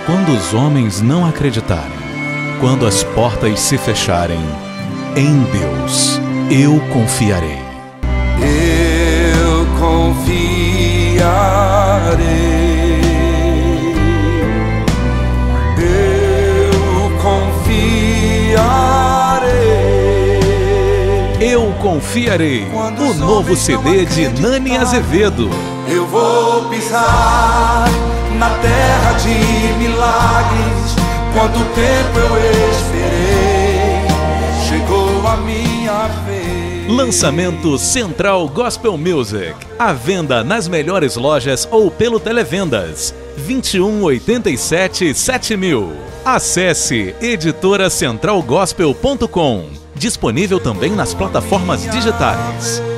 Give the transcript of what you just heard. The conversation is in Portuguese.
Quando os homens não acreditarem, quando as portas se fecharem, em Deus eu confiarei. Eu confiarei. Eu confiarei. Eu confiarei. O novo CD de Nani Azevedo. Eu vou pisar na terra de milagres. Quanto tempo eu esperei, chegou a minha vez. Lançamento Central Gospel Music. À venda nas melhores lojas ou pelo Televendas. 2187-7000. Acesse editoracentralgospel.com. Disponível também nas plataformas digitais.